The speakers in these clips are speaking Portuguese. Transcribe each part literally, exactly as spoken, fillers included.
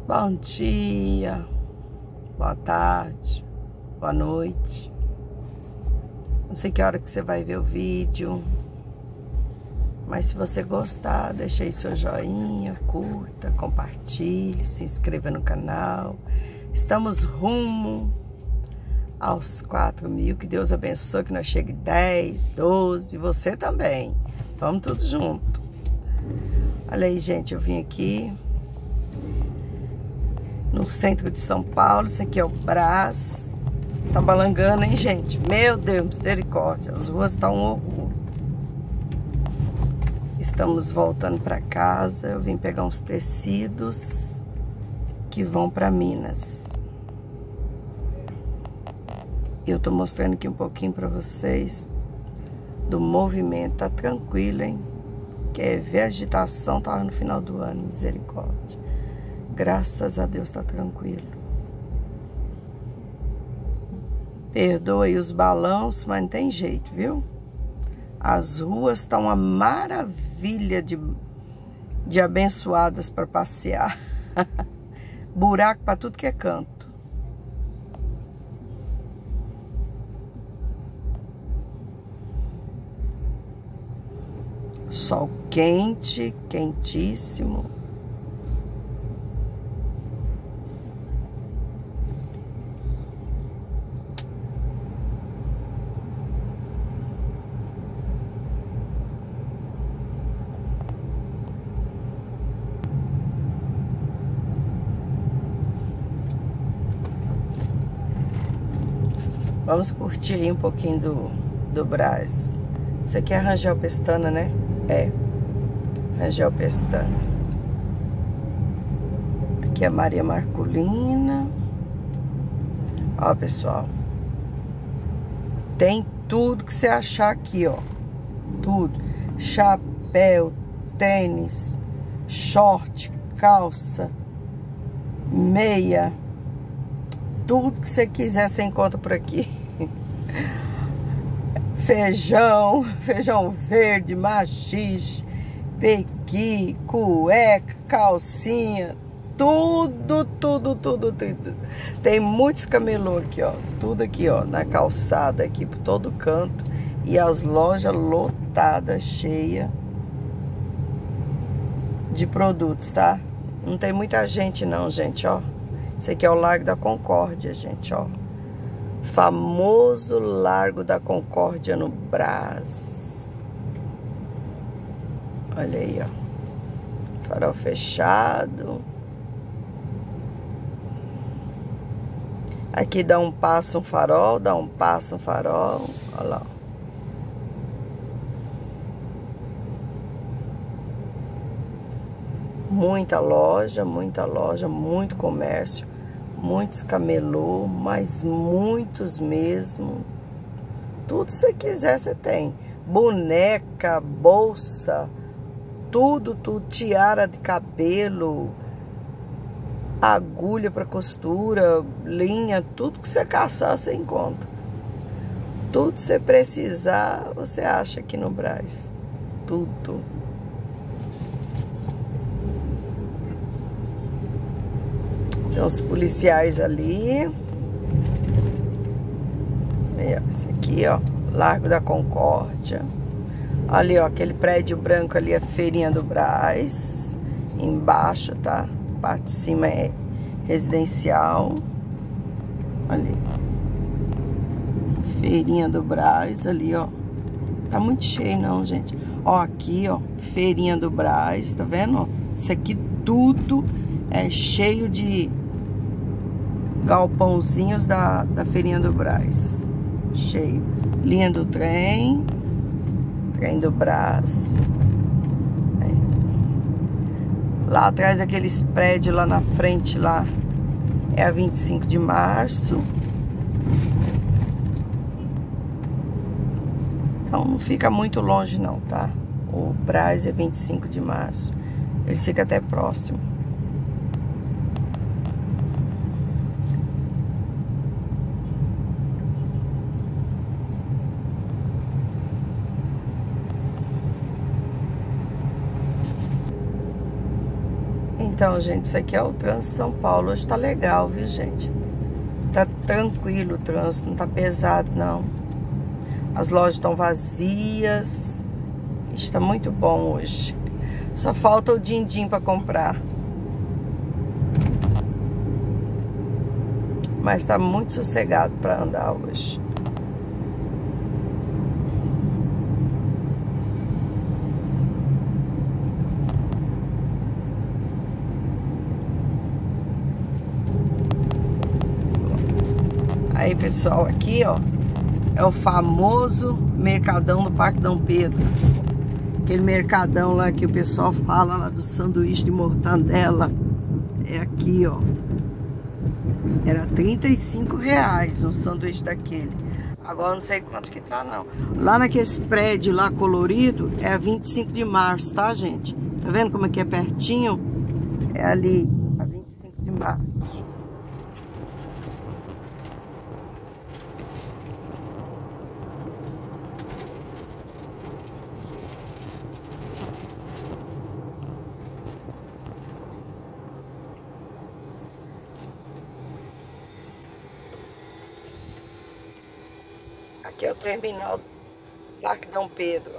Bom dia, boa tarde, boa noite. Não sei que hora que você vai ver o vídeo, mas se você gostar, deixa aí seu joinha, curta, compartilhe, se inscreva no canal. Estamos rumo aos quatro mil, que Deus abençoe, que nós chegue dez, doze, você também. Vamos tudo junto. Olha aí, gente, eu vim aqui no centro de São Paulo. Isso aqui é o Brás. Tá balangando, hein, gente? Meu Deus, misericórdia. As ruas estão um horror. Estamos voltando para casa. Eu vim pegar uns tecidos que vão para Minas. Eu tô mostrando aqui um pouquinho para vocês do movimento. Tá tranquilo, hein? Quer ver a agitação? Tava no final do ano, misericórdia. Graças a Deus tá tranquilo. Perdoa aí os balões, mas não tem jeito, viu? As ruas estão uma maravilha de, de abençoadas para passear. Buraco para tudo que é canto. Sol quente, quentíssimo. Vamos curtir aí um pouquinho do, do Brás. Isso aqui é Rangel Pestana, né? É. Rangel Pestana. Aqui é Maria Marculina. Ó, pessoal. Tem tudo que você achar aqui, ó. Tudo. Chapéu, tênis, short, calça, meia. Tudo que você quiser você encontra por aqui. Feijão, feijão verde, machixe, pequi, cueca, calcinha, tudo, tudo, tudo, tudo. Tem muitos camelô aqui, ó. Tudo aqui, ó, na calçada, aqui por todo canto. E as lojas lotadas, cheias de produtos, tá? Não tem muita gente não, gente, ó. Esse aqui é o Largo da Concórdia, gente, ó. Famoso Largo da Concórdia no Brás. Olha aí, ó. Farol fechado. Aqui dá um passo um farol, dá um passo um farol. Olha lá. Muita loja, muita loja, muito comércio, muitos camelô, mas muitos mesmo. Tudo que você quiser você tem. Boneca, bolsa, tudo, tudo, tiara de cabelo, agulha para costura, linha, tudo que você caçar você encontra. Tudo que você precisar você acha aqui no Brás. Tudo. Tem os policiais ali. Esse aqui, ó, Largo da Concórdia. Ali, ó, aquele prédio branco ali, a Feirinha do Brás. Embaixo, tá? A parte de cima é residencial. Ali. Feirinha do Brás, ali, ó. Tá muito cheio, não, gente. Ó, aqui, ó, Feirinha do Brás, tá vendo? Isso aqui tudo é cheio de galpãozinhos da, da Feirinha do Brás. Cheio. Linha do trem. Trem do Brás. É. Lá atrás, aqueles prédios lá na frente, lá, é a vinte e cinco de março. Então, não fica muito longe, não, tá? O Brás é vinte e cinco de março. Ele fica até próximo. Então, gente, isso aqui é o trânsito de São Paulo. Hoje tá legal, viu, gente? Tá tranquilo o trânsito, não tá pesado, não. As lojas estão vazias. Está muito bom hoje. Só falta o din-din para comprar. Mas tá muito sossegado para andar hoje. Aí, pessoal, aqui, ó, é o famoso mercadão do Parque Dom Pedro. Aquele mercadão lá que o pessoal fala lá do sanduíche de mortandela. É aqui, ó. Era trinta e cinco reais um sanduíche daquele. Agora não sei quanto que tá, não. Lá naquele prédio lá colorido é vinte e cinco de março, tá, gente? Tá vendo como é que é pertinho? É ali, a vinte e cinco de março. Aqui é o terminal do Parque Dom Pedro.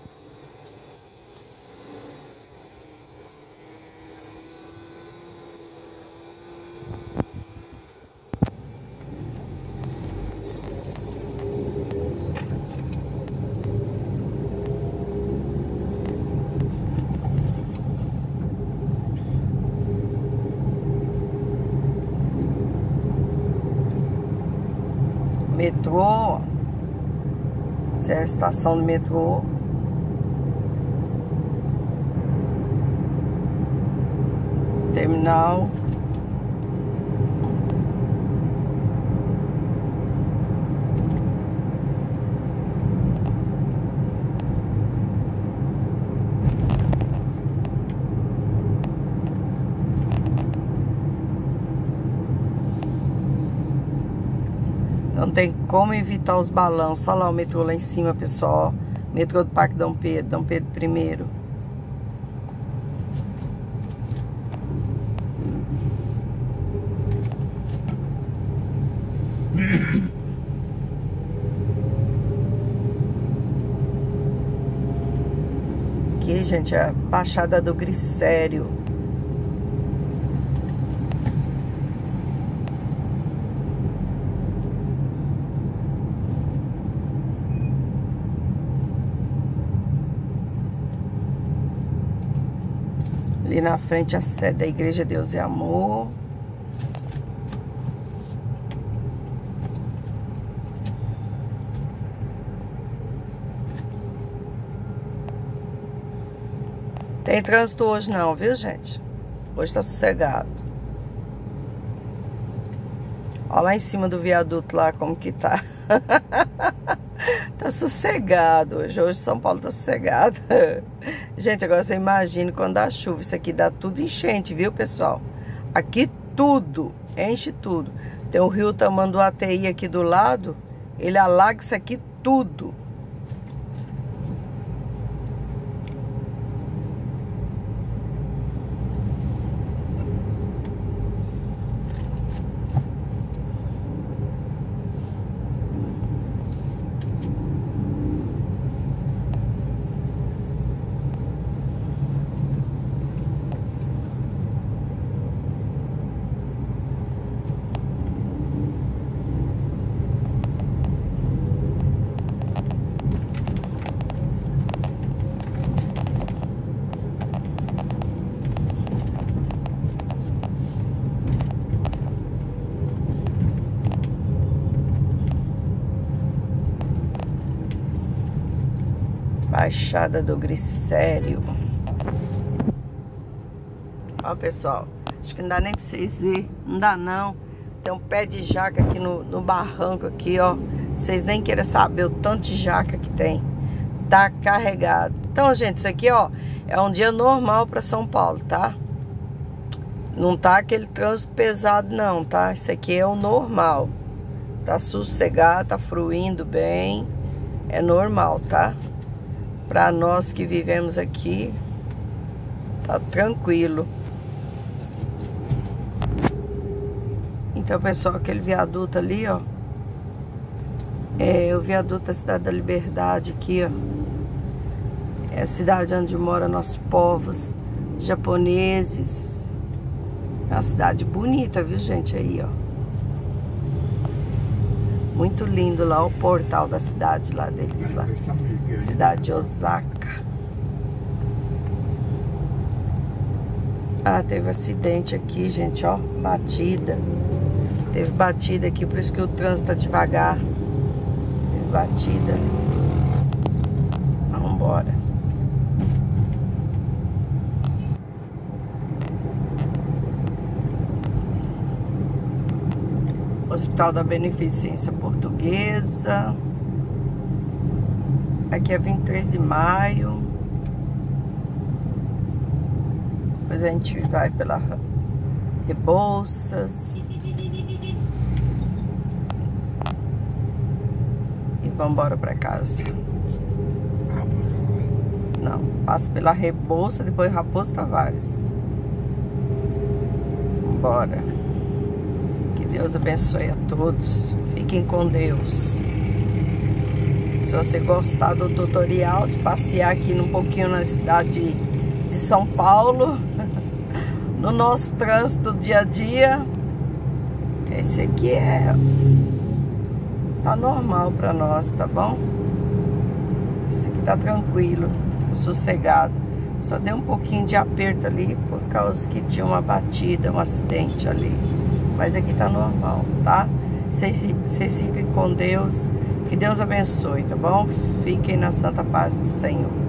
Metrô. Essa é a estação do metrô. Terminal. Não tem como evitar os balanços. Olha lá o metrô lá em cima, pessoal. Metrô do Parque Dom Pedro, Dom Pedro primeiro. Aqui, gente, é a Baixada do Glicério. Ali na frente a sede da Igreja Deus e Amor. Tem trânsito hoje não, viu, gente? Hoje tá sossegado. Olha lá em cima do viaduto lá como que tá. Tá sossegado hoje. Hoje São Paulo tá sossegado. Gente, agora você imagina quando dá chuva. Isso aqui dá tudo enchente, viu, pessoal? Aqui tudo, enche tudo. Tem o rio Tamanduateí aqui do lado. Ele alaga isso aqui tudo. Baixada do Glicério. Ó, pessoal, acho que não dá nem pra vocês verem. Não dá não. Tem um pé de jaca aqui no, no barranco aqui, ó. Vocês nem queiram saber o tanto de jaca que tem. Tá carregado. Então, gente, isso aqui, ó, é um dia normal pra São Paulo, tá? Não tá aquele trânsito pesado não, tá? Isso aqui é o normal. Tá sossegado, tá fluindo bem. É normal, tá? Para nós que vivemos aqui, tá tranquilo. Então, pessoal, aquele viaduto ali, ó. É o viaduto da Cidade da Liberdade aqui, ó. É a cidade onde moram nossos povos japoneses. É uma cidade bonita, viu, gente? Aí, ó. Muito lindo lá o portal da cidade lá deles lá. Cidade de Osaka. Ah, teve acidente aqui, gente, ó. Batida. Teve batida aqui, por isso que o trânsito tá devagar. Teve batida. Vamos embora. Hospital da Beneficência Portuguesa. Aqui é vinte e três de maio. Depois a gente vai pela Rebouças. E vamos embora pra casa. Não, passa pela Rebouça, depois Raposo Tavares. Bora. Deus abençoe a todos. Fiquem com Deus. Se você gostar do tutorial de passear aqui um pouquinho na cidade de São Paulo, no nosso trânsito do dia a dia, esse aqui é tá normal para nós, tá bom? Esse aqui tá tranquilo, sossegado. Só deu um pouquinho de aperto ali por causa que tinha uma batida, um acidente ali. Mas aqui tá normal, tá? Vocês fiquem com Deus. Que Deus abençoe, tá bom? Fiquem na santa paz do Senhor.